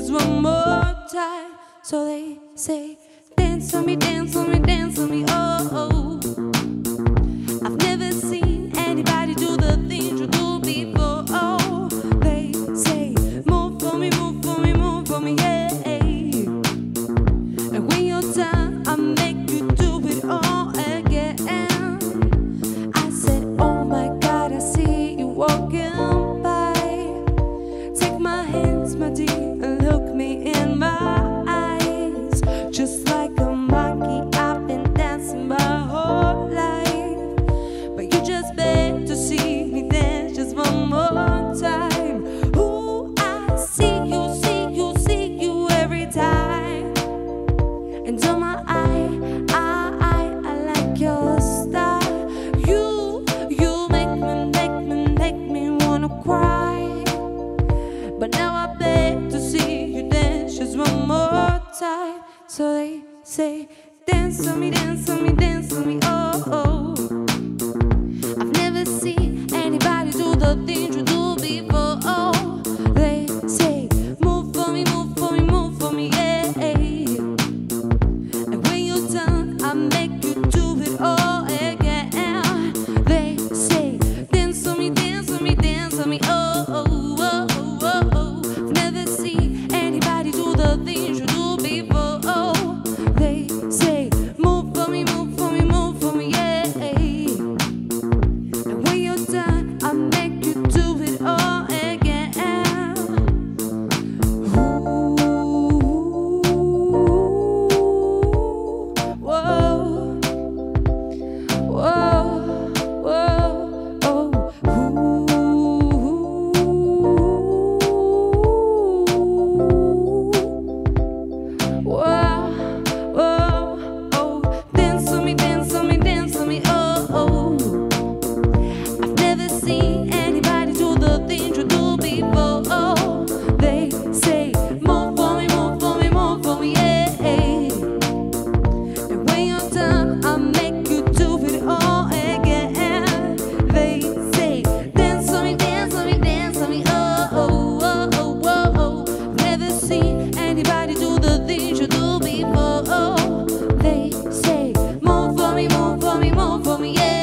just one more time. So they say, dance on me, dance on me, dance on me, oh, oh. I've never seen anybody do the things you do before, oh. They say, move for me, move for me, move for me, yeah. And when you're done, I'll make you do it all again. I said, oh my God, I see you walking by. Take my hands, my dear, and look me in my eyes. Just like a monkey, I've been dancing my whole life. But you just beg to see me dance just one more time. Ooh, I see you, see you, see you every time. And on my eye, I like your style. You make me wanna cry. But now I beg to see you dance just one more time. So they say, dance on me, dance on me, dance on me, oh, oh. I've never seen anybody do the things you do before, oh. They say, move for me, move for me, move for me, yeah. And when you're done, I make you do it all again. They say, dance on me, dance on me, dance on me, oh, oh, oh, oh, oh, oh. I've never seen anybody do the things you do before, oh. They say, move for me, move for me, move for me, yeah. And when you're done, I make you do it all again. Ooh, whoa, whoa, whoa, oh, whoa, whoa, oh, dance on me, dance on me, dance on me, oh, oh. I've never seen anybody do the things you do before, oh. They say, move for me, move for me, move for me, yeah. And when you're done, I'll make you do it all again. They say, dance on me, dance on me, dance on me, oh, oh, oh, oh, oh, oh. Never seen anybody do the things you do before, oh. They say, move for me, move for me, move for me, yeah.